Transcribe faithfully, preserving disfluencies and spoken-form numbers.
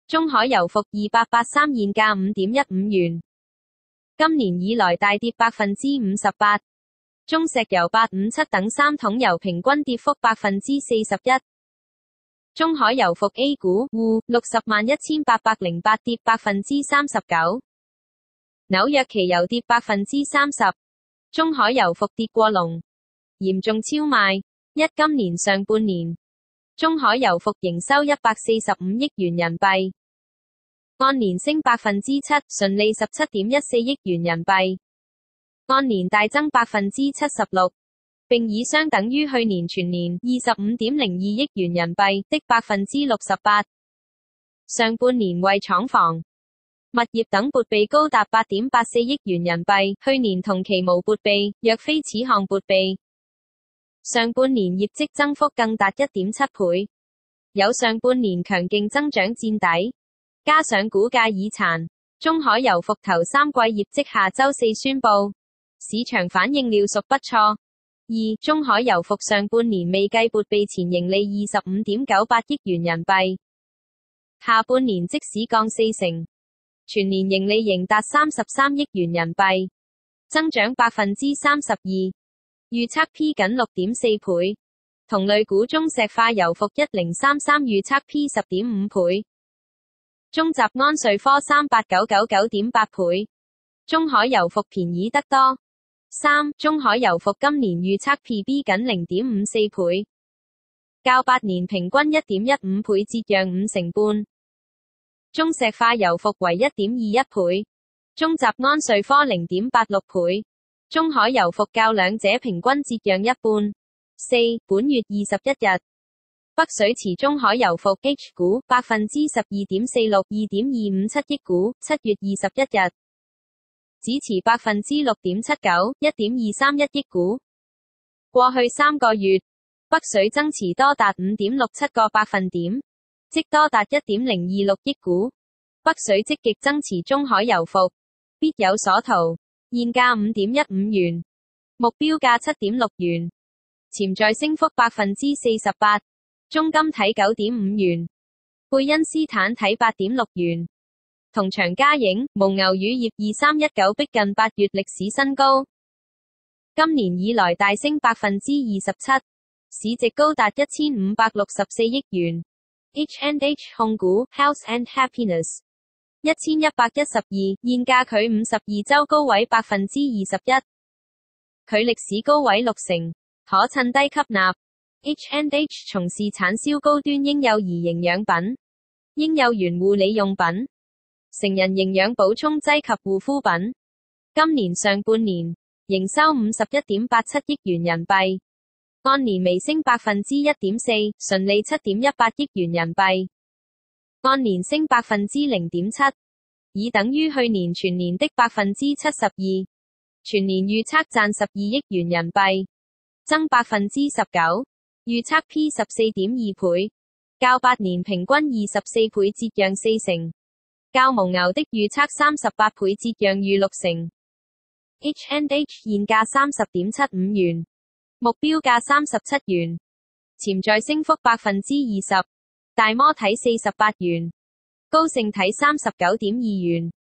中海油服二八八三現價五點一五元。今年以來大跌百分之五十八。中石油八五七等三桶油平均跌幅百分之四十一。中海油服 A 股滬六十萬一千八百零八跌百分之三十九。紐約期油跌百分之三十。中海油服跌過龍，嚴重超賣。一今年上半年，中海油服營收一百四十五億元人民幣，按年升百分之七，純利十七點一四億元人民幣，按年大增百分之七十六，並以相等於去年全年二十五點零二億元人民幣的百分之六十八。上半年為廠房、物業等撥備高達八點八四億元人民幣，去年同期無撥備，若非此項撥備，上半年業績增幅更達一點七倍，有上半年強勁增長墊底，加上股價已殘，中海油服頭三季業績下周四宣布，市場反應料屬不錯。二、中海油服上半年未計撥備前盈利二十五點九八億元人民幣，下半年即使降四成，全年盈利仍達三十三億元人民幣，增長百分之三十二。預測 P 僅六點四倍，同類股中石化油服一零三三預測 P 十點五倍，中集安瑞科三八九九九點八倍，中海油服便宜得多。三、中海油服今年預測 P B 僅零點五四倍，較八年平均一點一五倍折讓五成半。中石化油服為一點二一倍，中集安瑞科零點八六倍。中海油服較兩者平均折讓一半。四、本月二十一日，北水持中海油服 H 股百分之十二點四六，二點二五七億股，七月二十一日只持百分之六點七九，一點二三一億股。過去三個月，北水增持多達五點六七個百分點，即多達一點零二六億股。北水積極增持中海油服，必有所圖。現價五點一五元，目標價七點六元，潛在升幅百分之四十八。中金睇九點五元，貝恩斯坦睇八點六元。同場加影，蒙牛乳業二三一九逼近八月歷史新高，今年以來大升百分之二十七，市值高達一千五百六十四億元。H and H 控股 Health and Happiness。一千一百一十二，現價距五十二周高位百分之二十一，距歷史高位六成，可趁低吸納。H and H 從事產銷高端嬰幼兒營養品、嬰幼兒護理用品、成人營養補充劑及護膚品。今年上半年營收五十一點八七億元人民幣，按年微升百分之一點四，純利七點一八億元人民幣。按年升百分之零點七，已等於去年全年的百分之七十二。全年預測賺十二億元人民幣，增百分之十九。預測 P 十四點二倍，較八年平均二十四倍折讓四成，較蒙牛的預測三十八倍折讓逾六成。H and H 現價三十點七五元，目標價三十七元，潛在升幅百分之二十。大摩睇四十八元，高盛睇三十九點二元。